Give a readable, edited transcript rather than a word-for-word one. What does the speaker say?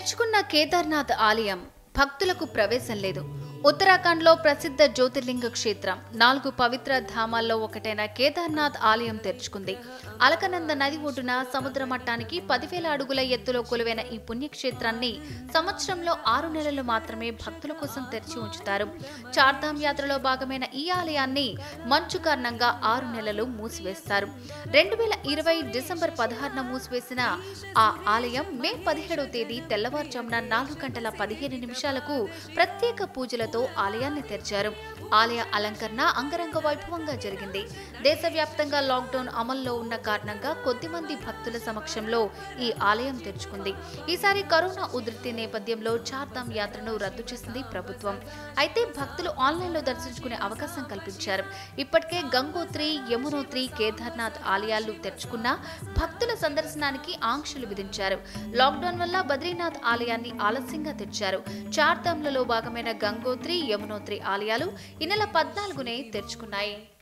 తెరుచుకున్న కేదార్నాథ్ ఆలయం భక్తులకు ప్రవేశం లేదు. ఉత్తరాఖండ్లో ప్రసిద్ధ జ్యోతిర్లింగ క్షేత్రం 4 పవిత్ర ధామాల్లో ఒకటైన కేదార్నాథ్ ఆలయం తెరుచుకుంది. అలకనంద నది ఒడ్డున సముద్ర మట్టానికి 10,000 అడుగుల ఎత్తులో కొలువైన ఈ పుణ్యక్షేత్రాన్ని సంవత్సరంలో 6 నెలలు మాత్రమే భక్తుల కోసం తెరిచి ఉంచుతారు. చార్ధామ్ యాత్రలో భాగమైన ఈ ఆలయాన్ని మంచు కారణంగా 6 నెలలు మూసివేస్తారు. 2020 డిసెంబర్ 16న మూసివేసిన ఆ ఆలయం మే 17వ తేదీ తెల్లవారుజామున 4 గంటల 15 నిమిషాలకు ప్రత్యేక పూజలతో ఆలయాన్ని తెరిచారు. ఆలయ అలంకరణ అంగరంగ వైభవంగా జరిగింది. దేశవ్యాప్తంగా లాక్డౌన్ అమల్లో ఉన్న కారణంగా కొద్దిమంది భక్తుల సమక్షంలో ఈ ఆలయం తెరుచుకుంది. ఈసారి కరోనా ఉధృతి నేపథ్యంలో చార్ధామ్ యాత్రను రద్దు చేసింది ప్రభుత్వం. అయితే భక్తులు ఆన్లైన్లో దర్శించుకునే అవకాశం కల్పించారు. ఇప్పటికే గంగోత్రి, యమునోత్రి, కేదార్నాథ్ ఆలయాలు తెరుచుకున్నా భక్తుల సందర్శనానికి ఆంక్షలు విధించారు. లాక్డౌన్ వల్ల బద్రీనాథ్ ఆలయాన్ని ఆలస్యంగా తెరిచారు. చార్ధామ్లలో భాగమైన గంగోత్రి, యమునోత్రి ఆలయాలు ఈ నెల 14నే తెరుచుకున్నాయి.